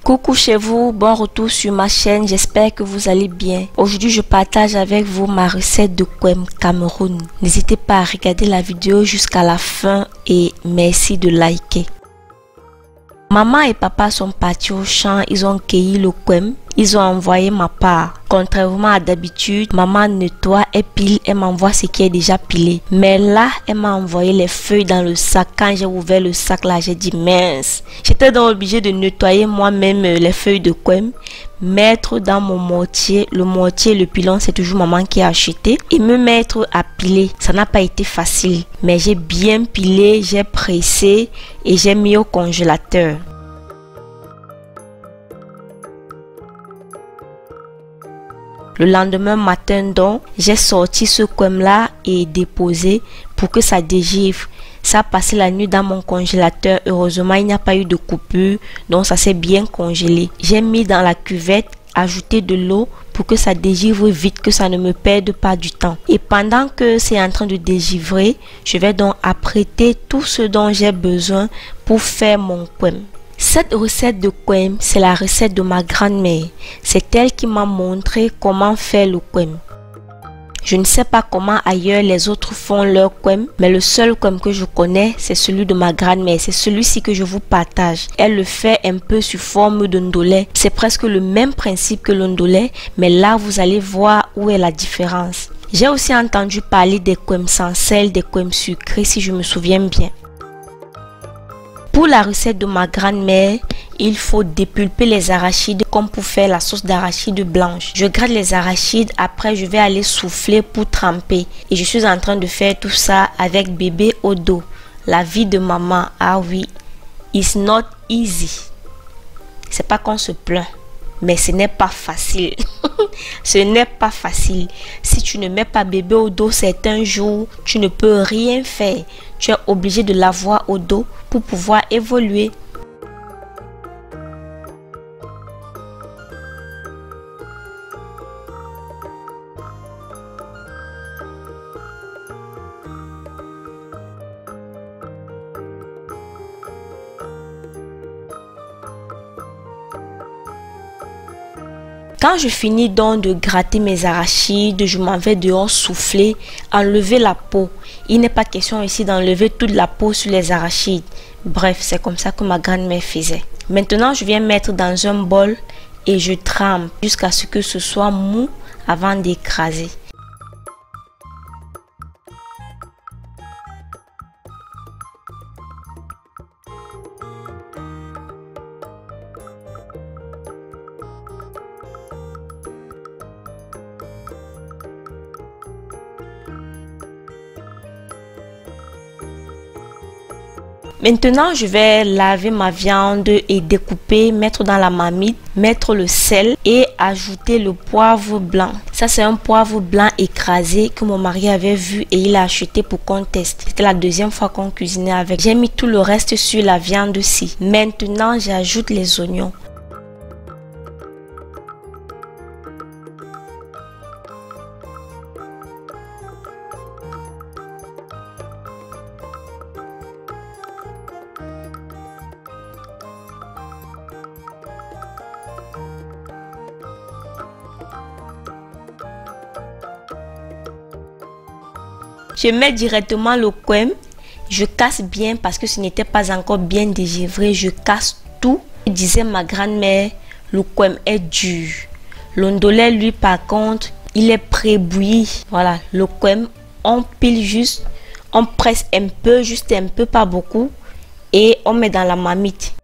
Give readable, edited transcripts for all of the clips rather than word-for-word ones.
Coucou chez vous, bon retour sur ma chaîne, j'espère que vous allez bien. Aujourd'hui je partage avec vous ma recette de Kwem Cameroun. N'hésitez pas à regarder la vidéo jusqu'à la fin et merci de liker. Maman et papa sont partis au champ, ils ont cueilli le Kwem, ils ont envoyé ma part. Contrairement à d'habitude, maman nettoie et pile, elle m'envoie ce qui est déjà pilé. Mais là, elle m'a envoyé les feuilles dans le sac. Quand j'ai ouvert le sac là, j'ai dit mince. J'étais donc obligée de nettoyer moi-même les feuilles de Kwem, mettre dans mon mortier. Le mortier, le pilon, c'est toujours maman qui a acheté. Et me mettre à piler. Ça n'a pas été facile. Mais j'ai bien pilé, j'ai pressé et j'ai mis au congélateur. Le lendemain matin donc, j'ai sorti ce Kwem là et déposé pour que ça dégivre. Ça a passé la nuit dans mon congélateur. Heureusement, il n'y a pas eu de coupure, donc ça s'est bien congelé. J'ai mis dans la cuvette, ajouté de l'eau pour que ça dégivre vite, que ça ne me perde pas du temps. Et pendant que c'est en train de dégivrer, je vais donc apprêter tout ce dont j'ai besoin pour faire mon Kwem. Cette recette de Kwem, c'est la recette de ma grand-mère. C'est elle qui m'a montré comment faire le Kwem. Je ne sais pas comment ailleurs les autres font leur Kwem, mais le seul Kwem que je connais, c'est celui de ma grand-mère. C'est celui-ci que je vous partage. Elle le fait un peu sous forme de ndolé. C'est presque le même principe que le ndolé, mais là vous allez voir où est la différence. J'ai aussi entendu parler des Kwem sans sel, des Kwem sucrés si je me souviens bien. Pour la recette de ma grand-mère, il faut dépulper les arachides comme pour faire la sauce d'arachide blanche. Je gratte les arachides, après je vais aller souffler pour tremper. Et je suis en train de faire tout ça avec bébé au dos. La vie de maman, ah oui, it's not easy. C'est pas qu'on se plaint, mais ce n'est pas facile. Ce n'est pas facile. Si tu ne mets pas bébé au dos certains jours, tu ne peux rien faire. Tu es obligé de l'avoir au dos pour pouvoir évoluer. Quand je finis donc de gratter mes arachides, je m'en vais dehors souffler, enlever la peau. Il n'est pas question ici d'enlever toute la peau sur les arachides. Bref, c'est comme ça que ma grand-mère faisait. Maintenant, je viens mettre dans un bol et je trempe jusqu'à ce que ce soit mou avant d'écraser. Maintenant, je vais laver ma viande et découper, mettre dans la marmite, mettre le sel et ajouter le poivre blanc. Ça, c'est un poivre blanc écrasé que mon mari avait vu et il a acheté pour qu'on teste. C'était la deuxième fois qu'on cuisinait avec. J'ai mis tout le reste sur la viande-ci. Maintenant, j'ajoute les oignons. Je mets directement le Kwem, je casse bien parce que ce n'était pas encore bien dégivré, je casse tout. Disait ma grand-mère, le Kwem est dur. Le ndolé, lui, par contre, il est pré-bouilli. Voilà, le Kwem, on pile juste, on presse un peu, juste un peu, pas beaucoup, et on met dans la marmite.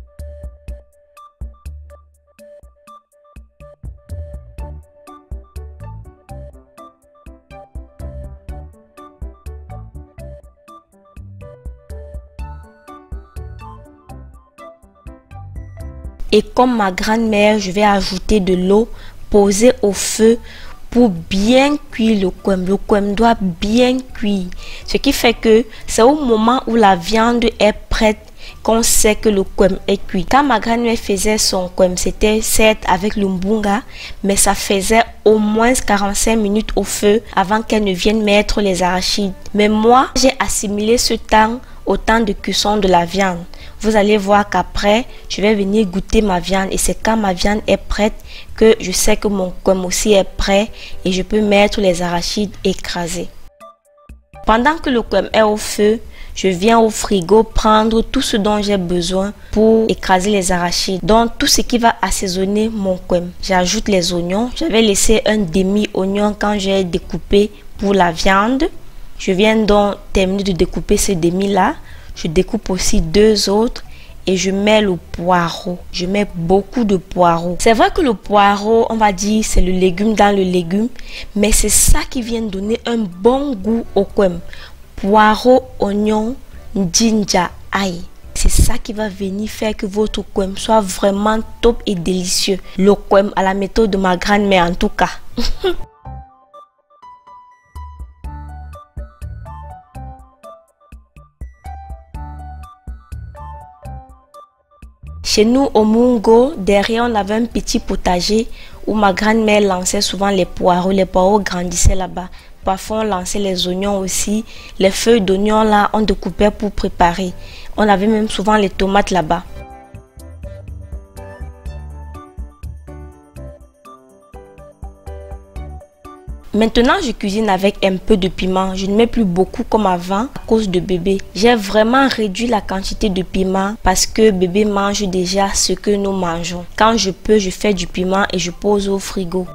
Et comme ma grand-mère, je vais ajouter de l'eau, poser au feu pour bien cuire le Kwem. Le Kwem doit bien cuire. Ce qui fait que c'est au moment où la viande est prête qu'on sait que le Kwem est cuit. Quand ma grand-mère faisait son Kwem, c'était certes avec le mbunga, mais ça faisait au moins 45 minutes au feu avant qu'elle ne vienne mettre les arachides. Mais moi, j'ai assimilé ce temps au temps de cuisson de la viande. Vous allez voir qu'après, je vais venir goûter ma viande et c'est quand ma viande est prête que je sais que mon quem aussi est prêt et je peux mettre les arachides écrasés. Pendant que le quem est au feu, je viens au frigo prendre tout ce dont j'ai besoin pour écraser les arachides. Donc tout ce qui va assaisonner mon quem. J'ajoute les oignons. J'avais laissé un demi-oignon quand j'ai découpé pour la viande. Je viens donc terminer de découper ce demi-là. Je découpe aussi 2 autres et je mets le poireau. Je mets beaucoup de poireau. C'est vrai que le poireau, on va dire, c'est le légume dans le légume, mais c'est ça qui vient donner un bon goût au quem. Poireau, oignon, ginger, ail. C'est ça qui va venir faire que votre quem soit vraiment top et délicieux. Le quem à la méthode de ma grand-mère en tout cas. Chez nous au Mungo, derrière on avait un petit potager où ma grand-mère lançait souvent les poireaux. Les poireaux grandissaient là-bas. Parfois on lançait les oignons aussi. Les feuilles d'oignons là on découpait pour préparer. On avait même souvent les tomates là-bas. Maintenant, je cuisine avec un peu de piment. Je ne mets plus beaucoup comme avant à cause de bébé. J'ai vraiment réduit la quantité de piment parce que bébé mange déjà ce que nous mangeons. Quand je peux, je fais du piment et je pose au frigo.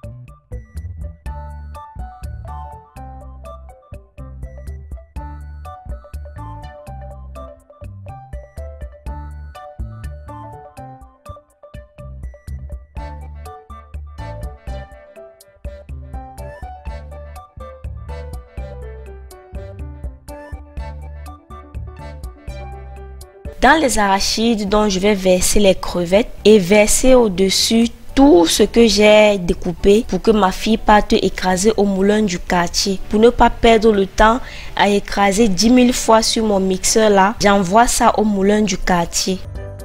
Dans les arachides, dont je vais verser les crevettes et verser au-dessus tout ce que j'ai découpé pour que ma fille parte écraser au moulin du quartier. Pour ne pas perdre le temps à écraser 10 000 fois sur mon mixeur là, j'envoie ça au moulin du quartier.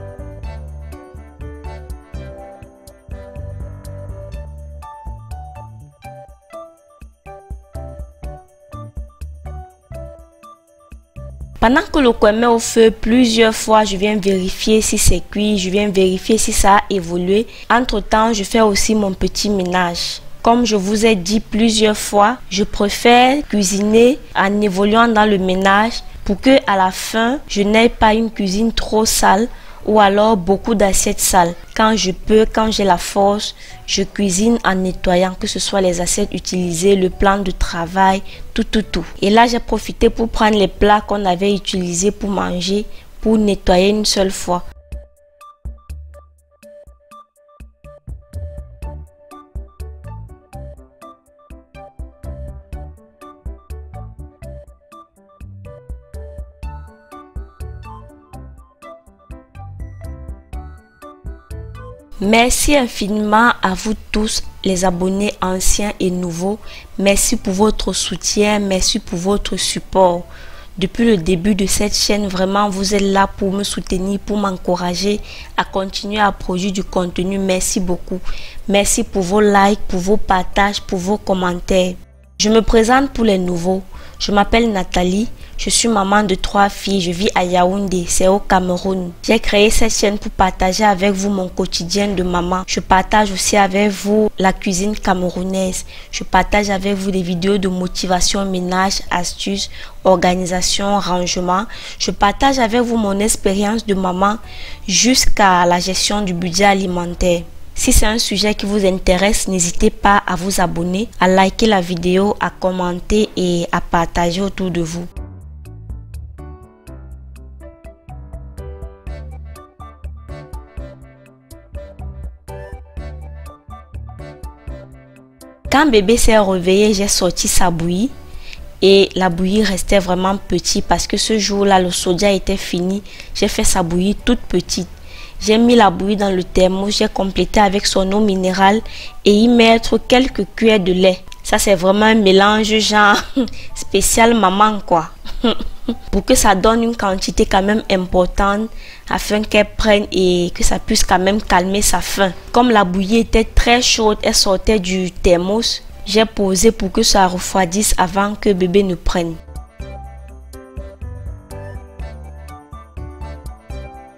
Pendant que le quem est au feu, plusieurs fois, je viens vérifier si c'est cuit, je viens vérifier si ça a évolué. Entre temps, je fais aussi mon petit ménage. Comme je vous ai dit plusieurs fois, je préfère cuisiner en évoluant dans le ménage pour que à la fin, je n'ai pas une cuisine trop sale ou alors beaucoup d'assiettes sales. Quand je peux, quand j'ai la force, je cuisine en nettoyant, que ce soit les assiettes utilisées, le plan de travail, tout. Et là, j'ai profité pour prendre les plats qu'on avait utilisés pour manger, pour nettoyer une seule fois. Merci infiniment à vous tous les abonnés anciens et nouveaux. Merci pour votre soutien, merci pour votre support. Depuis le début de cette chaîne, vraiment vous êtes là pour me soutenir, pour m'encourager à continuer à produire du contenu. Merci beaucoup. Merci pour vos likes, pour vos partages, pour vos commentaires. Je me présente pour les nouveaux. Je m'appelle Nathalie. Je suis maman de 3 filles, je vis à Yaoundé, c'est au Cameroun. J'ai créé cette chaîne pour partager avec vous mon quotidien de maman. Je partage aussi avec vous la cuisine camerounaise. Je partage avec vous des vidéos de motivation, ménage, astuces, organisation, rangement. Je partage avec vous mon expérience de maman jusqu'à la gestion du budget alimentaire. Si c'est un sujet qui vous intéresse, n'hésitez pas à vous abonner, à liker la vidéo, à commenter et à partager autour de vous. Quand bébé s'est réveillé, j'ai sorti sa bouillie et la bouillie restait vraiment petite parce que ce jour-là, le soja était fini. J'ai fait sa bouillie toute petite. J'ai mis la bouillie dans le thermos, j'ai complété avec son eau minérale et y mettre quelques cuillères de lait. Ça, c'est vraiment un mélange genre spécial maman quoi. Pour que ça donne une quantité quand même importante afin qu'elle prenne et que ça puisse quand même calmer sa faim. Comme la bouillie était très chaude, elle sortait du thermos, j'ai posé pour que ça refroidisse avant que bébé ne prenne.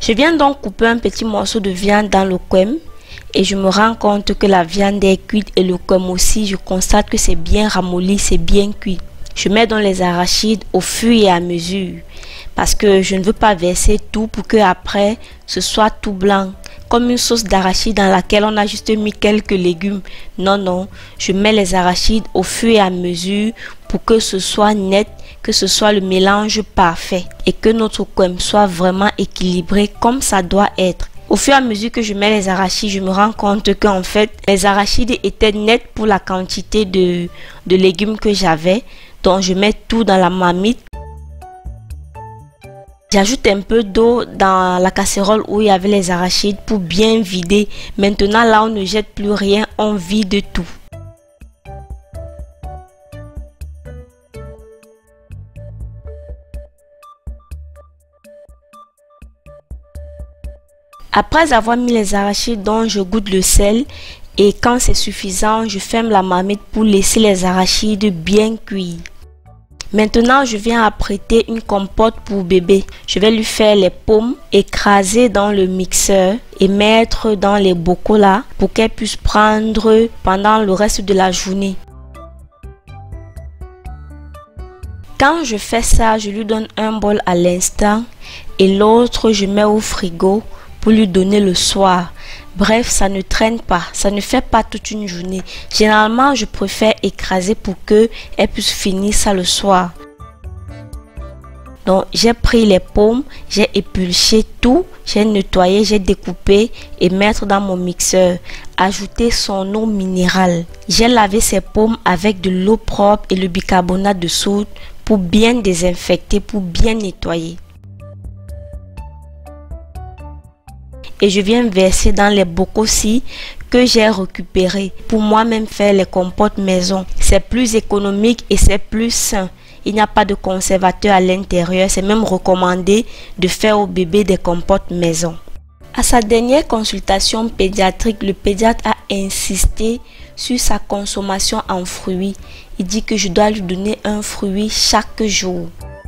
Je viens donc couper un petit morceau de viande dans le quem et je me rends compte que la viande est cuite et le quem aussi. Je constate que c'est bien ramolli, c'est bien cuit. Je mets dans les arachides au fur et à mesure parce que je ne veux pas verser tout pour que après ce soit tout blanc comme une sauce d'arachide dans laquelle on a juste mis quelques légumes. Non, non, je mets les arachides au fur et à mesure pour que ce soit net, que ce soit le mélange parfait et que notre quem soit vraiment équilibré comme ça doit être. Au fur et à mesure que je mets les arachides, je me rends compte qu'en fait, les arachides étaient nets pour la quantité de légumes que j'avais. Donc, je mets tout dans la marmite. J'ajoute un peu d'eau dans la casserole où il y avait les arachides pour bien vider. Maintenant, là, on ne jette plus rien, on vide tout. Après avoir mis les arachides, donc je goûte le sel et quand c'est suffisant, je ferme la marmite pour laisser les arachides bien cuire. Maintenant, je viens apprêter une compote pour bébé. Je vais lui faire les pommes, écraser dans le mixeur et mettre dans les bocaux là pour qu'elle puisse prendre pendant le reste de la journée. Quand je fais ça, je lui donne un bol à l'instant et l'autre je mets au frigo pour lui donner le soir. Bref, ça ne traîne pas, ça ne fait pas toute une journée. Généralement, je préfère écraser pour que elle puisse finir ça le soir. Donc, j'ai pris les pommes, j'ai épluché tout, j'ai nettoyé, j'ai découpé et mettre dans mon mixeur. Ajouter son eau minérale. J'ai lavé ces pommes avec de l'eau propre et le bicarbonate de soude pour bien désinfecter, pour bien nettoyer. Et je viens verser dans les bocaux-ci que j'ai récupérés pour moi-même faire les compotes maison. C'est plus économique et c'est plus sain. Il n'y a pas de conservateur à l'intérieur. C'est même recommandé de faire au bébé des compotes maison. À sa dernière consultation pédiatrique, le pédiatre a insisté sur sa consommation en fruits. Il dit que je dois lui donner un fruit chaque jour.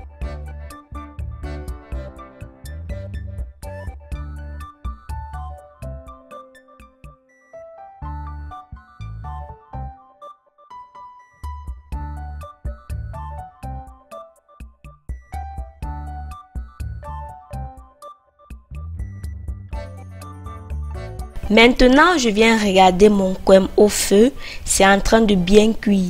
Maintenant, je viens regarder mon quem au feu. C'est en train de bien cuire.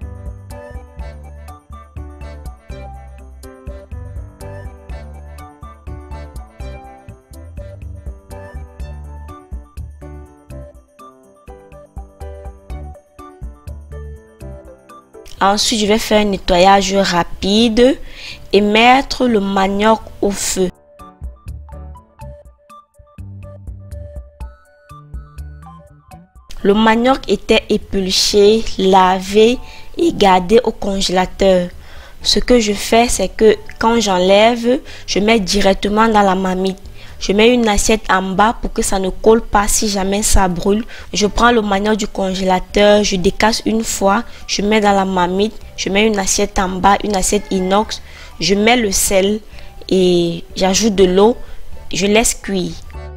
Ensuite, je vais faire un nettoyage rapide et mettre le manioc au feu. Le manioc était épluché, lavé et gardé au congélateur. Ce que je fais, c'est que quand j'enlève, je mets directement dans la marmite. Je mets une assiette en bas pour que ça ne colle pas si jamais ça brûle. Je prends le manioc du congélateur, je décasse une fois, je mets dans la marmite, je mets une assiette en bas, une assiette inox, je mets le sel et j'ajoute de l'eau, je laisse cuire.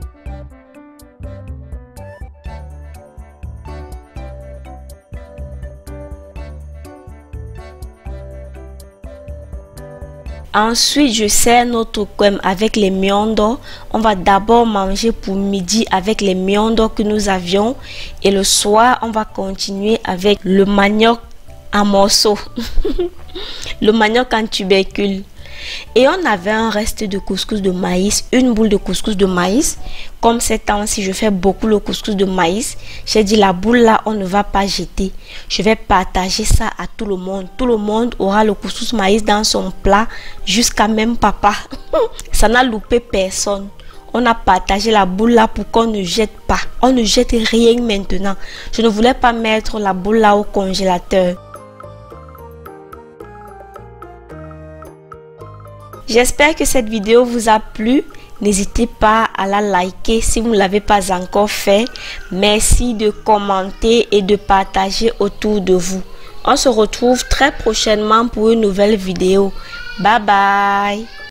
Ensuite, je sers notre quem avec les miondo. On va d'abord manger pour midi avec les miondo que nous avions. Et le soir, on va continuer avec le manioc en morceaux. Le manioc en tubercule. Et on avait un reste de couscous de maïs, une boule de couscous de maïs. Comme ces temps-ci, je fais beaucoup le couscous de maïs. J'ai dit la boule là, on ne va pas jeter. Je vais partager ça à tout le monde. Tout le monde aura le couscous maïs dans son plat, jusqu'à même papa. Ça n'a loupé personne. On a partagé la boule là pour qu'on ne jette pas. On ne jette rien maintenant. Je ne voulais pas mettre la boule là au congélateur. J'espère que cette vidéo vous a plu. N'hésitez pas à la liker si vous ne l'avez pas encore fait. Merci de commenter et de partager autour de vous. On se retrouve très prochainement pour une nouvelle vidéo. Bye bye.